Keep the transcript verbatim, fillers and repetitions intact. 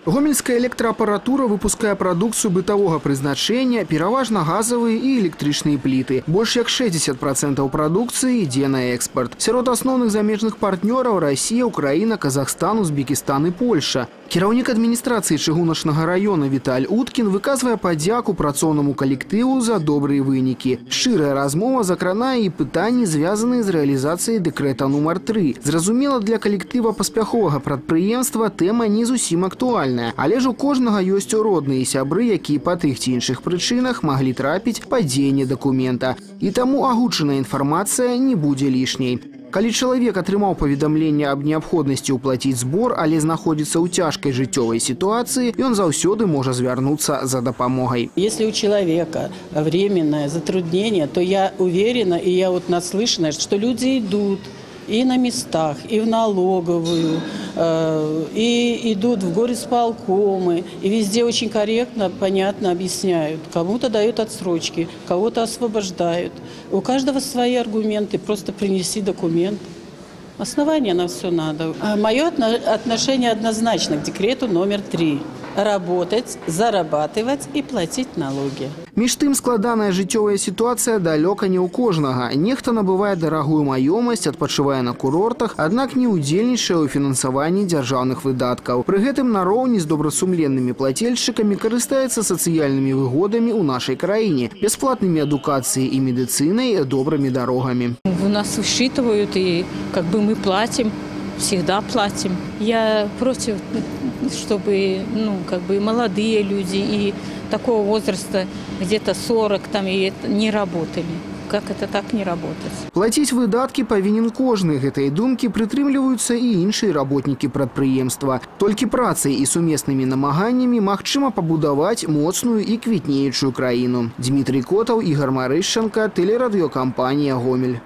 Гомельская электроаппаратура выпускае продукцию бытового призначения, пераважна газовые и электричные плиты. Больше как шестьдесят процентов продукции ідзе на экспорт. Сярод основных замежных партнеров Россия, Украина, Казахстан, Узбекистан и Польша. Кіраўнік адміністрацыі чыгуначнага района Віталь Уткін выказвае падзяку працоўнаму калектыву за добрые вынікі. Шчырая размова закранае і пытанні, звязаныя з рэалізацыяй дэкрэта нумар тры. Зразумела, для калектыва паспяховага прадпрыемства тэма не зусім актуальная. Але ж у кожнага ёсць родныя сябры, якія па тых ці іншых прычынах маглі трапіць пад дзеянне дакумента. І таму агучаная інфармацыя не будзе лішняй. Калі чалавек атрымаў паведамленне аб неабходнасці ўплаціць збор, але знаходзіцца ў цяжкай жыццёвай сітуацыі, ён заўсёды можа звярнуцца за дапамогай. Если у человека временное затруднение, то я уверена, и я вот наслышана, что люди идут и на местах, и в налоговую, э, и идут в горисполкомы, и везде очень корректно, понятно объясняют. Кому-то дают отсрочки, кого-то освобождают. У каждого свои аргументы, просто принеси документ. Основание на все надо. Мое отношение однозначно к декрету номер три. Работать, зарабатывать и платить налоги. Між тым, складаная жыццёвая сітуацыя далёка не ў кожнага. Нехта набывае дарагую маёмасць, адпачывае на курортах, аднак не ўдзельнічае ў фінансаванні дзяржаўных выдаткаў. Пры гэтым нароўні з добрасумленнымі плацельшчыкамі карыстаецца сацыяльнымі выгодамі ў нашай краіне, бясплатнымі адукацыяй і медыцынай, добрымі дарогамі. У нас учитывают, и как бы мы платим, всегда платим. Я против, чтобы, ну, как бы молодые люди и такого возраста, где-то сорок, там, и не работали. Как это так не работать? Платить выдатки павінен кожны. Гэтай думкі прытрымліваюцца і іншыя работнікі прадпрыемства. Толькі працай і сумеснымі намаганнямі магчыма пабудаваць моцную і квітнеючую краіну. Дмітрий Котаў, Ігор Марышченко, тэлерадыёкампанія «Гомель».